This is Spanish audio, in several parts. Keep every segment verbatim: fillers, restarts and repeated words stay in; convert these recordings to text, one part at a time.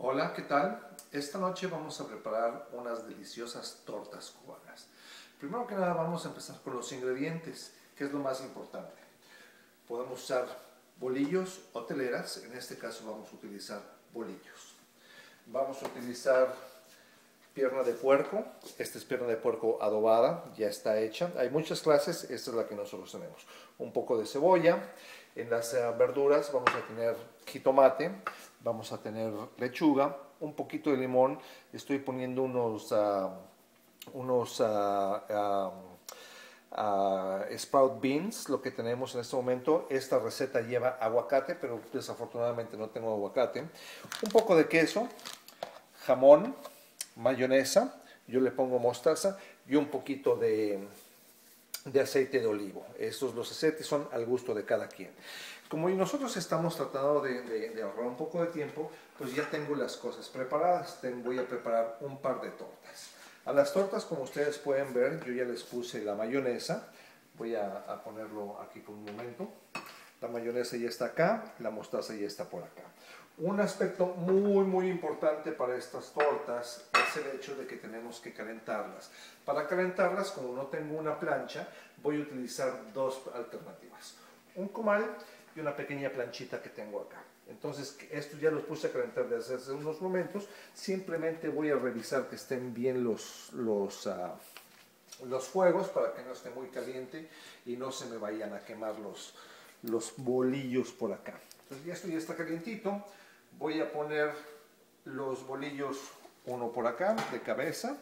Hola, ¿qué tal? Esta noche vamos a preparar unas deliciosas tortas cubanas. Primero que nada vamos a empezar con los ingredientes, que es lo más importante. Podemos usar bolillos o teleras, en este caso vamos a utilizar bolillos. Vamos a utilizar pierna de puerco, esta es pierna de puerco adobada, ya está hecha. Hay muchas clases, esta es la que nosotros tenemos. Un poco de cebolla, en las uh, verduras vamos a tener jitomate, vamos a tener lechuga, un poquito de limón, estoy poniendo unos, uh, unos uh, uh, uh, sprout beans, lo que tenemos en este momento. Esta receta lleva aguacate, pero desafortunadamente no tengo aguacate. Un poco de queso, jamón, mayonesa, yo le pongo mostaza y un poquito de, de aceite de olivo. Estos los aceites son al gusto de cada quien. Como nosotros estamos tratando de, de, de ahorrar un poco de tiempo, pues ya tengo las cosas preparadas. Voy a preparar un par de tortas. A las tortas, como ustedes pueden ver, yo ya les puse la mayonesa. Voy a, a ponerlo aquí por un momento. La mayonesa ya está acá, la mostaza ya está por acá. Un aspecto muy muy importante para estas tortas es el hecho de que tenemos que calentarlas. Para calentarlas, como no tengo una plancha, voy a utilizar dos alternativas. Un comal y una pequeña planchita que tengo acá. Entonces, esto ya los puse a calentar desde hace unos momentos. Simplemente voy a revisar que estén bien los, los, uh, los fuegos para que no esté muy caliente y no se me vayan a quemar los, los bolillos por acá. Entonces, ya esto ya está calientito. Voy a poner los bolillos, uno por acá de cabeza,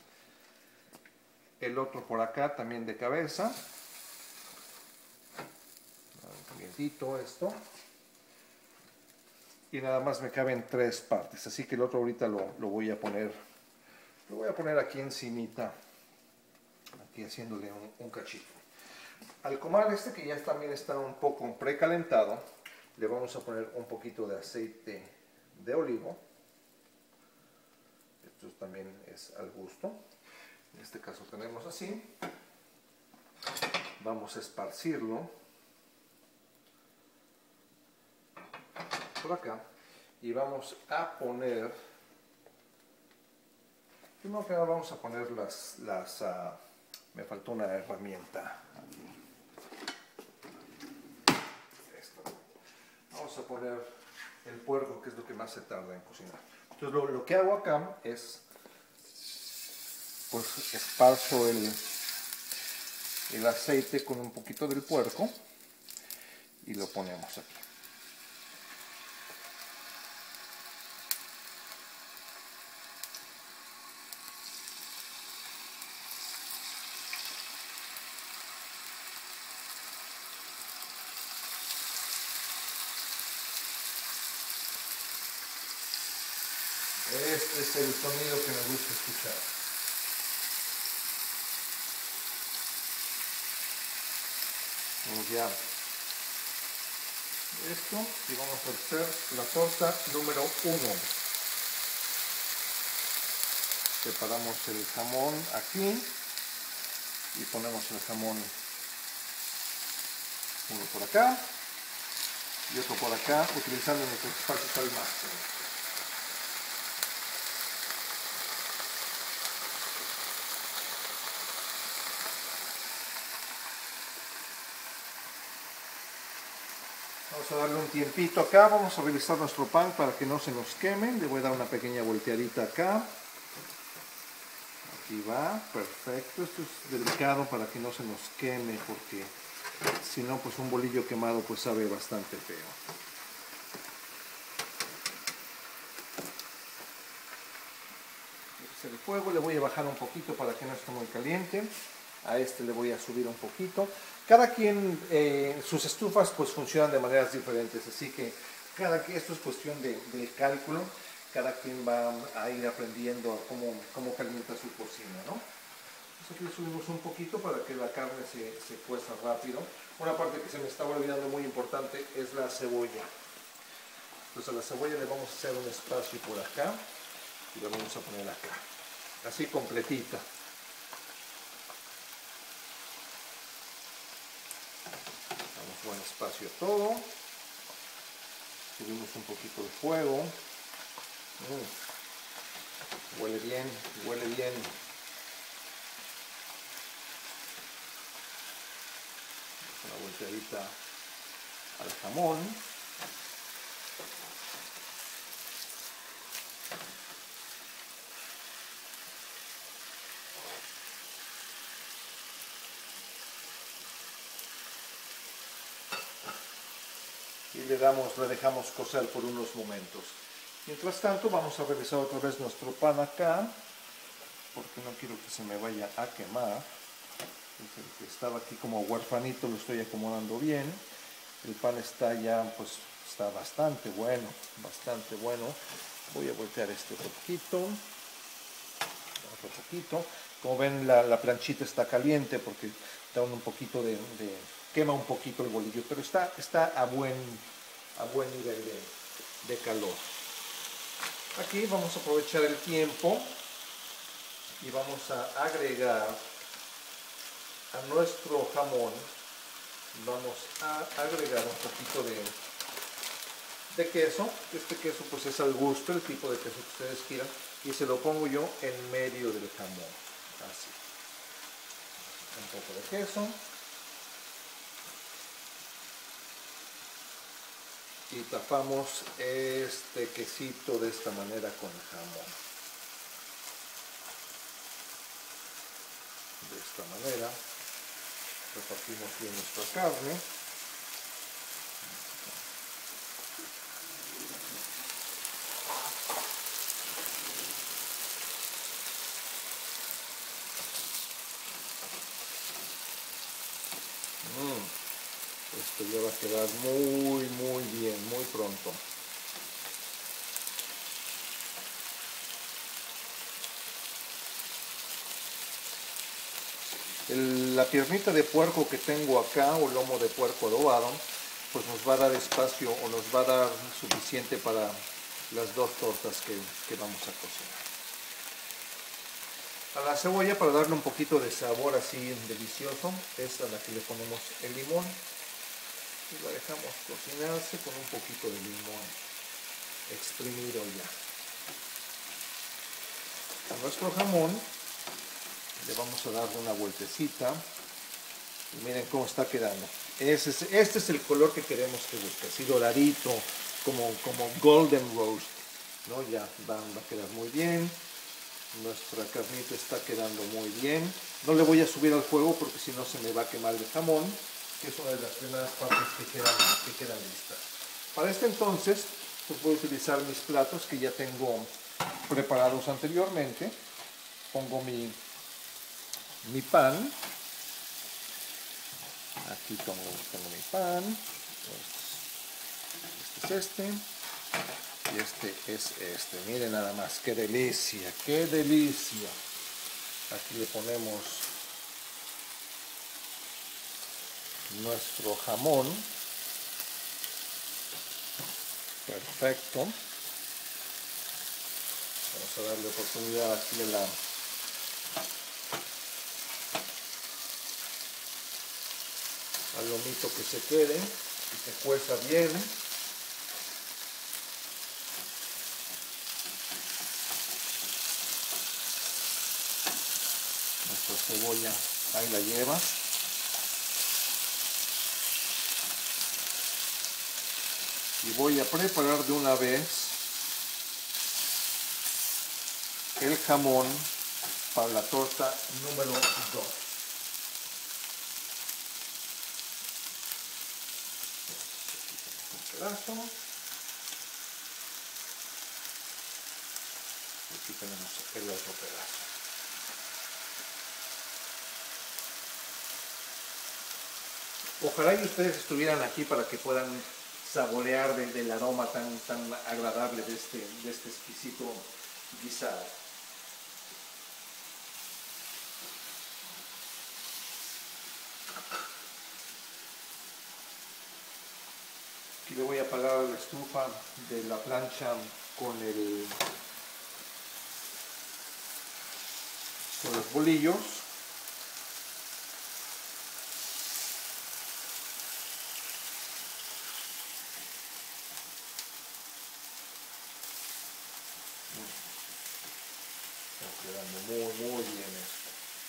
el otro por acá también de cabeza. Calientito esto. Y nada más me caben tres partes, así que el otro ahorita lo, lo voy a poner, lo voy a poner aquí encimita, aquí haciéndole un, un cachito. Al comal este, que ya también está un poco precalentado, le vamos a poner un poquito de aceite de olivo. Esto también es al gusto. En este caso tenemos así. Vamos a esparcirlo por acá y vamos a poner, primero que nada vamos a poner las, las uh, me faltó una herramienta aquí. Vamos a poner el puerco, que es lo que más se tarda en cocinar. Entonces lo, lo que hago acá es, pues esparzo el, el aceite con un poquito del puerco y lo ponemos aquí. Este es el sonido que me gusta escuchar. Vamos ya esto y vamos a hacer la torta número uno. Separamos el jamón aquí y ponemos el jamón uno por acá y otro por acá, utilizando nuestros espacios al máximo. Vamos a darle un tiempito acá, vamos a revisar nuestro pan para que no se nos queme. Le voy a dar una pequeña volteadita acá. Aquí va, perfecto. Esto es delicado para que no se nos queme, porque si no, pues un bolillo quemado pues sabe bastante feo. El fuego le voy a bajar un poquito para que no esté muy caliente. A este le voy a subir un poquito. Cada quien, eh, sus estufas pues funcionan de maneras diferentes, así que cada quien, esto es cuestión de, de cálculo. Cada quien va a ir aprendiendo a cómo, cómo calienta su cocina, ¿no? Entonces aquí le subimos un poquito para que la carne se, se cueza rápido. Una parte que se me estaba olvidando muy importante es la cebolla. Entonces a la cebolla le vamos a hacer un espacio por acá y la vamos a poner acá, así completita. Damos buen espacio a todo. Subimos un poquito de fuego. Mm. Huele bien, huele bien. Una volteadita al jamón. Y le damos, le dejamos cocer por unos momentos. Mientras tanto vamos a revisar otra vez nuestro pan acá, porque no quiero que se me vaya a quemar. Es el que estaba aquí como huerfanito, lo estoy acomodando bien. El pan está ya, pues, está bastante bueno, bastante bueno. Voy a voltear este poquito, otro poquito. Como ven, la, la planchita está caliente porque da un poquito de, de, quema un poquito el bolillo, pero está, está a buen, a buen nivel de, de calor. Aquí vamos a aprovechar el tiempo y vamos a agregar a nuestro jamón, vamos a agregar un poquito de, de queso. Este queso pues es al gusto, el tipo de queso que ustedes quieran, y se lo pongo yo en medio del jamón, así. Un poco de queso. Y tapamos este quesito de esta manera con jamón. De esta manera repartimos bien nuestra carne. Mm, esto ya va a quedar muy muy bien, muy pronto. El, la piernita de puerco que tengo acá, o lomo de puerco adobado, pues nos va a dar espacio o nos va a dar suficiente para las dos tortas que, que vamos a cocinar. A la cebolla, para darle un poquito de sabor así delicioso, es a la que le ponemos el limón y la dejamos cocinarse con un poquito de limón exprimido ya. A nuestro jamón le vamos a dar una vueltecita y miren cómo está quedando. Este es, este es el color que queremos que busque, así doradito, como, como golden roast, ¿no? Ya va, va a quedar muy bien. Nuestra carnita está quedando muy bien. No le voy a subir al fuego porque si no se me va a quemar el jamón, que es una de las primeras partes que quedan, que quedan listas. Para este entonces, pues voy a utilizar mis platos que ya tengo preparados anteriormente. Pongo mi, mi pan. Aquí pongo, pongo mi pan. Este es este. Y este es este. Miren nada más, qué delicia, qué delicia. Aquí le ponemos nuestro jamón. Perfecto. Vamos a darle oportunidad aquí de la al lomito que se quede y que cueza bien. Nuestra cebolla ahí la lleva. Y voy a preparar de una vez el jamón para la torta número dos. Un pedazo. Y aquí tenemos el otro pedazo. Ojalá y ustedes estuvieran aquí para que puedan saborear de, del aroma tan, tan agradable de este, de este exquisito guisado. Aquí le voy a apagar la estufa de la plancha con, el, con los bolillos. Está quedando muy, muy bien esto.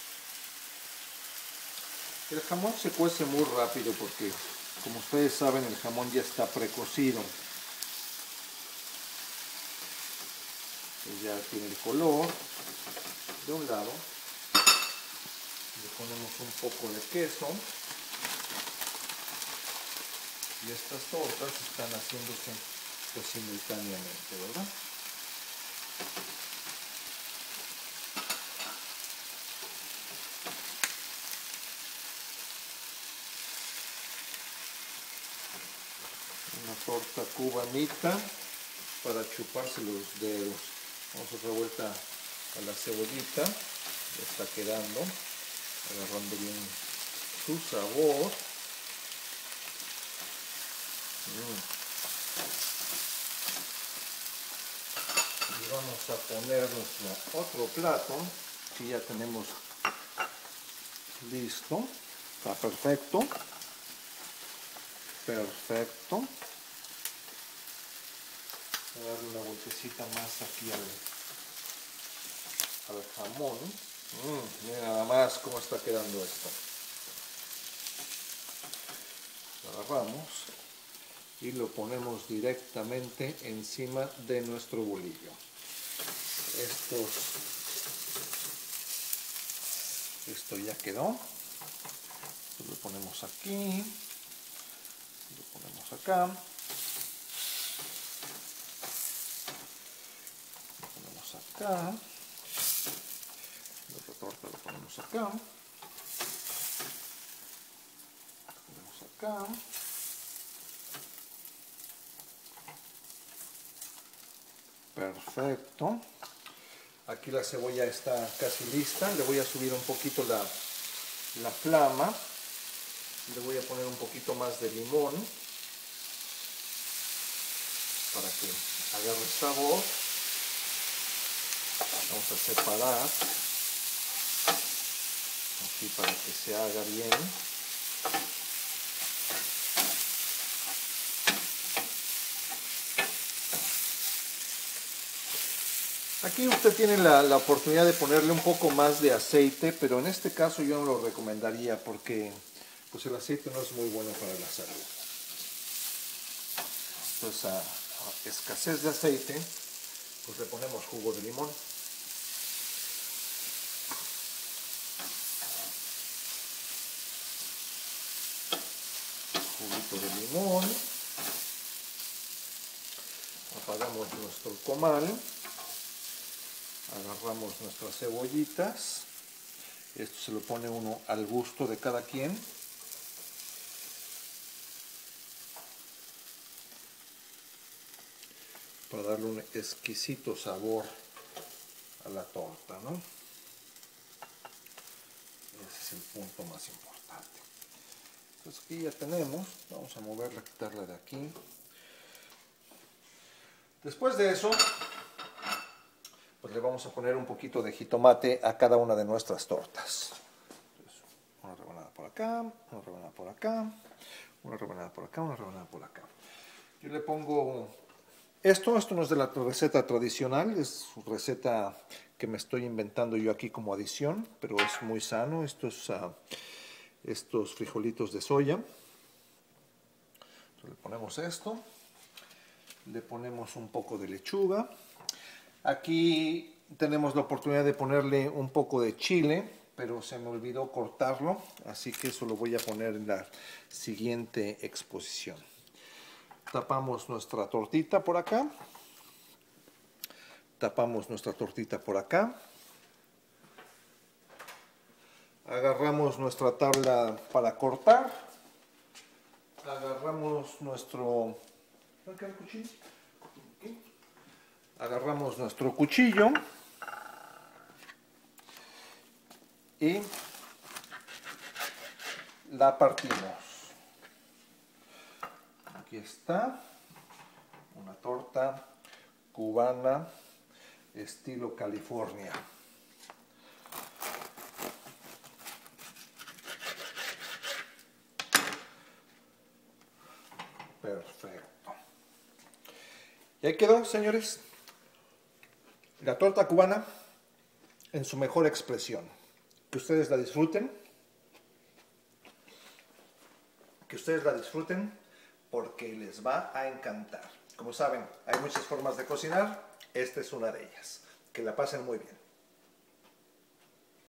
El jamón se cuece muy rápido porque, como ustedes saben, el jamón ya está precocido. Ya tiene el color de un lado. Le ponemos un poco de queso. Y estas tortas están haciéndose pues simultáneamente, ¿verdad? Una torta cubanita para chuparse los dedos. Vamos a otra vuelta a la cebollita. Ya está quedando, agarrando bien su sabor. Mm. Y vamos a poner nuestro otro plato, que ya tenemos listo. Está perfecto. Perfecto. Voy a darle una vueltecita más aquí al, al jamón. Mm, mira nada más cómo está quedando esto. Lo agarramos y lo ponemos directamente encima de nuestro bolillo. Estos, esto ya quedó. Lo ponemos aquí, lo ponemos acá, lo ponemos acá, la otra torta lo ponemos acá, lo ponemos acá. Perfecto. Aquí la cebolla está casi lista. Le voy a subir un poquito la, la flama. Le voy a poner un poquito más de limón para que agarre sabor. Vamos a separar así para que se haga bien. Aquí usted tiene la, la oportunidad de ponerle un poco más de aceite, pero en este caso yo no lo recomendaría porque pues el aceite no es muy bueno para la salud. Entonces, a, a escasez de aceite, pues le ponemos jugo de limón. Juguito de limón. Apagamos nuestro comal. Agarramos nuestras cebollitas. Esto se lo pone uno al gusto de cada quien. Para darle un exquisito sabor a la torta, ¿no? Ese es el punto más importante. Entonces aquí ya tenemos. Vamos a moverla, quitarla de aquí. Después de eso, pues le vamos a poner un poquito de jitomate a cada una de nuestras tortas. Entonces, una rebanada por acá, una rebanada por acá, una rebanada por acá, una rebanada por acá. Yo le pongo esto, esto no es de la receta tradicional, es receta que me estoy inventando yo aquí como adición, pero es muy sano. Estos, uh, estos frijolitos de soya. Entonces le ponemos esto, le ponemos un poco de lechuga. Aquí tenemos la oportunidad de ponerle un poco de chile, pero se me olvidó cortarlo, así que eso lo voy a poner en la siguiente exposición. Tapamos nuestra tortita por acá. Tapamos nuestra tortita por acá. Agarramos nuestra tabla para cortar. Agarramos nuestro... ¿no queda el cuchillo? Agarramos nuestro cuchillo y la partimos. Aquí está una torta cubana estilo California. Perfecto. Y ahí quedó, señores. La torta cubana en su mejor expresión. Que ustedes la disfruten. Que ustedes la disfruten porque les va a encantar. Como saben, hay muchas formas de cocinar. Esta es una de ellas. Que la pasen muy bien.